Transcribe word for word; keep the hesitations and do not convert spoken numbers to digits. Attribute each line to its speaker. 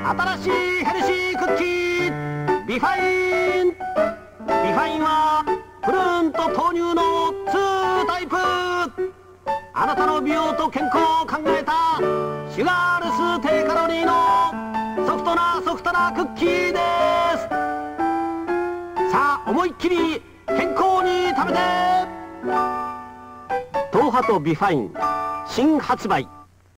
Speaker 1: 新しいヘルシークッキービファイン。ビファインはプルーンと豆乳のツータイプ。あなたの美容と健康を考えたシュガーレス低カロリーのソフトなソフトなクッキーです。さあ思いっきり健康に食べて。東ハトビファイン新発売。